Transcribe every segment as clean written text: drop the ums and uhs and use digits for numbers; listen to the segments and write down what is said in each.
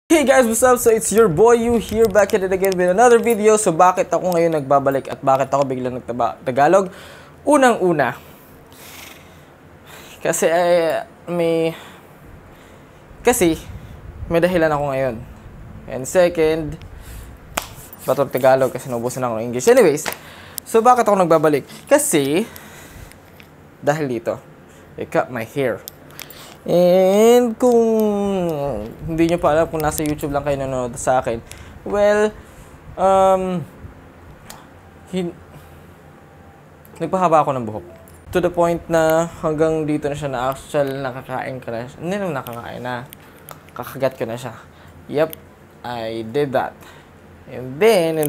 Hey guys, what's up? So it's your boy you here back at it again with another video. So bakit ako ngayon nagbabalik at bakit ako biglang nagtagalog? Unang-una, kasi may dahilan ako ngayon. And second, batong Tagalog kasi naubusan ako ng English. Anyways, so bakit ako nagbabalik? Kasi dahil dito, I cut my hair. And kung hindi nyo pa alam kung nasa YouTube lang kayo nanonood sa akin, well, nagpahaba ako ng buhok. To the point na hanggang dito na siya na actual nakakain ka na. Hindi naman nakakain na. Kakagat ko na siya. Yep, I did that. And then,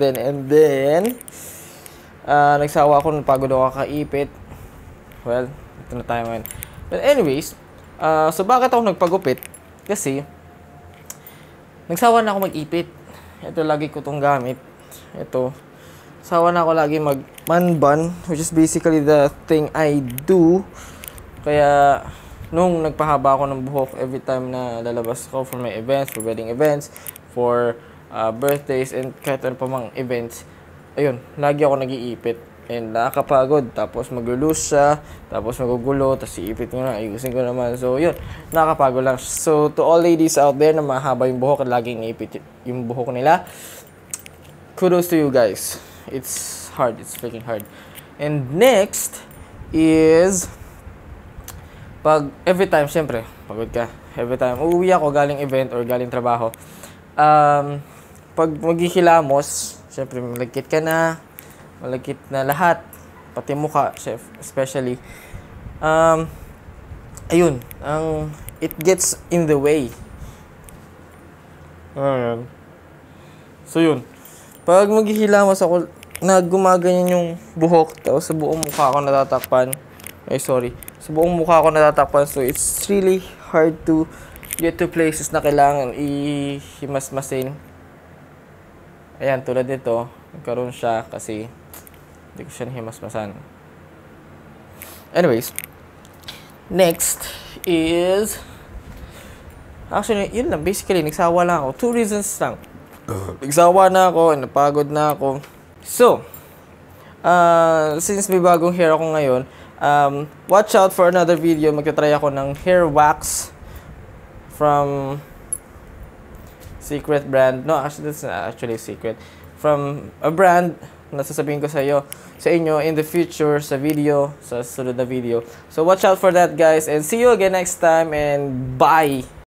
nagsawa ako, napagod ako kakaipit. Well, ito na tayo ngayon. But anyways, so bakit ako nagpagupit? Kasi nagsawa na ako mag-ipit. Ito lagi ko tong gamit. Ito. Sawa na ako lagi mag-man bun, which is basically the thing I do. Kaya nung nagpahaba ako ng buhok every time na lalabas ako for my events, for wedding events, for birthdays, and kahit ano pa mang events, ayun, lagi ako nag-iipit. And nakakapagod, tapos mag-loose siya, tapos magugulo, tapos iipit ko na, ayusin ko naman. So, yun, nakakapagod lang. So, to all ladies out there na mahaba yung buhok at laging iipit yung buhok nila, kudos to you guys. It's hard, it's freaking hard. And next is, every time, syempre, pagod ka. Every time, uuwi ako galing event or galing trabaho, pag maghihilamos, syempre, malagkit ka na, malagkit na lahat, pati mukha, especially. Ayun, it gets in the way. Ayan. So yun, pag maghihilamos ako, gumaganyan yung buhok, tapos sa buong mukha ako natatakpan. Sa buong mukha ako natatakpan, so it's really hard to get to places na kailangan ihimasmasin. Ayan, tulad nito, nagkaroon siya kasi hindi ko siya nahimasmasan. Anyways, next is, actually, yun lang, basically, nagsawa lang ako. 2 reasons lang. Nagsawa na ako, napagod na ako. So, since may bagong hair ako ngayon, watch out for another video. Magta-try ako ng hair wax from secret brand. No, actually, that's not actually secret. From a brand na sasabihin ko sa inyo in the future sa sunod na video. So watch out for that, guys, and see you again next time, and bye.